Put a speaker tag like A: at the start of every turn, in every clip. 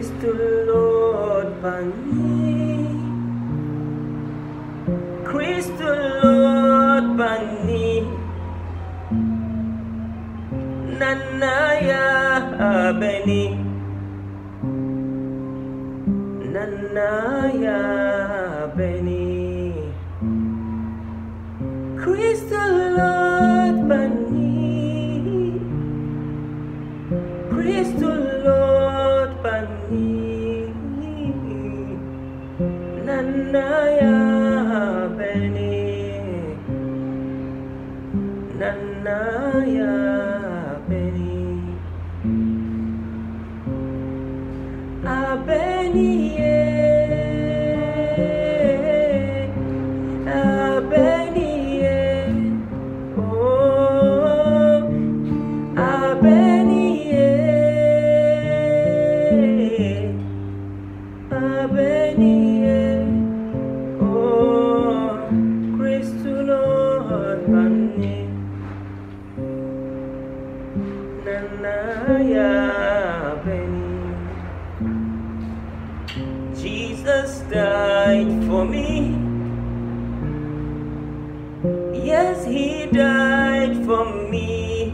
A: Kristu Lord Pani, Kristu Lord Pani, Nanaya Abeni, Nanaya Abeni, Kristu Lord Pani, Kristu Lord Pani, Nanaya Abeni, Nanaya Abeni, Abeni, Abeni, oh, Abeni, Abeni, oh, Kristu Lord Pani, Nanaya Abeni. Jesus died for me. Yes, he died for me.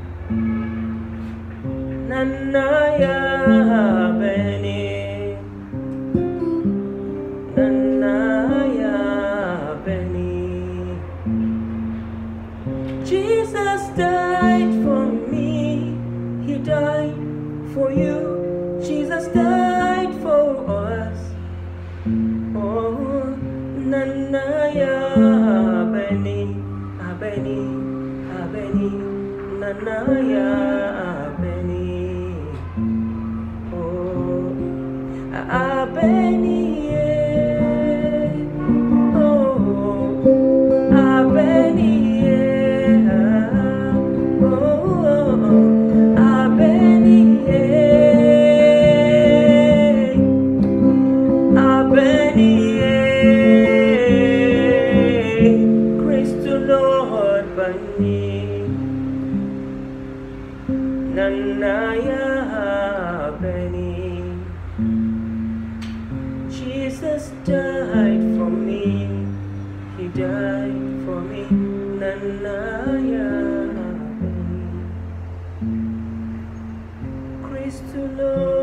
A: Nanaya Abeni, Nanaya Abeni. Jesus died for me. He died for you. Jesus died for us. Oh, Nanaya Abeni, Abeni, Abeni, Nanaya Abeni, oh, Abeni, oh, Abeni, oh, Abeni, Abeni, Kristu Lord Pani, Nanaya Abeni. Jesus died for me. He died for me. Nanaya Abeni, Kristu Lord.